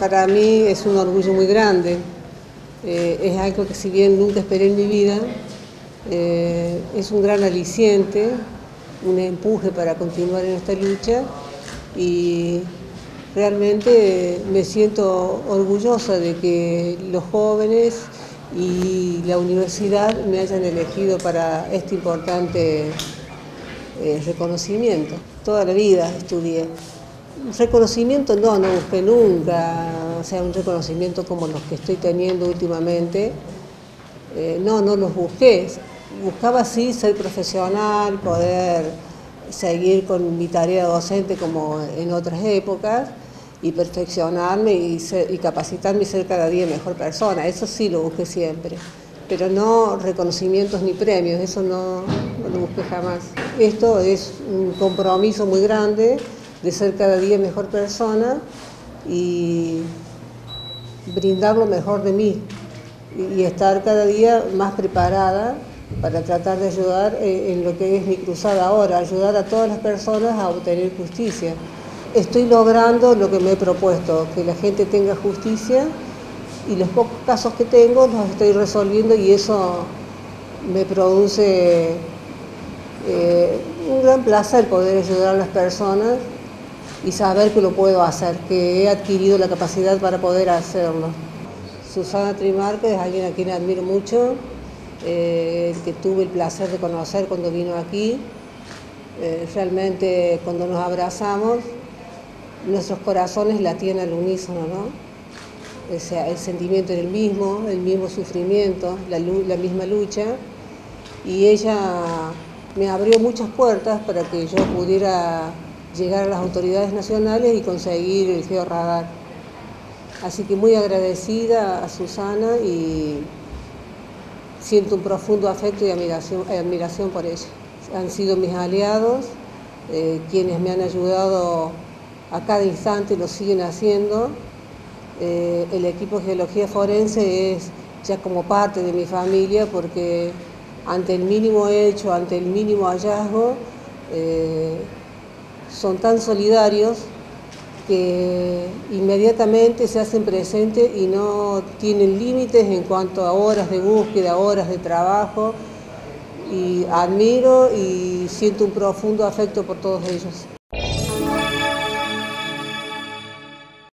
Para mí es un orgullo muy grande, es algo que si bien nunca esperé en mi vida, es un gran aliciente, un empuje para continuar en esta lucha y realmente me siento orgullosa de que los jóvenes y la universidad me hayan elegido para este importante reconocimiento. Toda la vida estudié. Reconocimiento no busqué nunca, o sea, un reconocimiento como los que estoy teniendo últimamente. No los busqué. Buscaba sí ser profesional, poder seguir con mi tarea docente como en otras épocas y perfeccionarme y capacitarme y ser cada día mejor persona. Eso sí lo busqué siempre, pero no reconocimientos ni premios, eso no lo busqué jamás. Esto es un compromiso muy grande de ser cada día mejor persona y brindar lo mejor de mí y estar cada día más preparada para tratar de ayudar en lo que es mi cruzada ahora, ayudar a todas las personas a obtener justicia. Estoy logrando lo que me he propuesto, que la gente tenga justicia y los pocos casos que tengo los estoy resolviendo y eso me produce un gran placer poder ayudar a las personas y saber que lo puedo hacer, que he adquirido la capacidad para poder hacerlo. Susana Trimarque es alguien a quien admiro mucho, que tuve el placer de conocer cuando vino aquí. Realmente cuando nos abrazamos, nuestros corazones latían al unísono, ¿no? O sea, el sentimiento era el mismo sufrimiento, la misma lucha, y ella me abrió muchas puertas para que yo pudiera llegar a las autoridades nacionales y conseguir el georradar. Así que muy agradecida a Susana y siento un profundo afecto y admiración por ella. Han sido mis aliados, quienes me han ayudado a cada instante y lo siguen haciendo. El equipo de Geología Forense es ya como parte de mi familia porque ante el mínimo hecho, ante el mínimo hallazgo, son tan solidarios que inmediatamente se hacen presentes y no tienen límites en cuanto a horas de búsqueda, horas de trabajo, y admiro y siento un profundo afecto por todos ellos.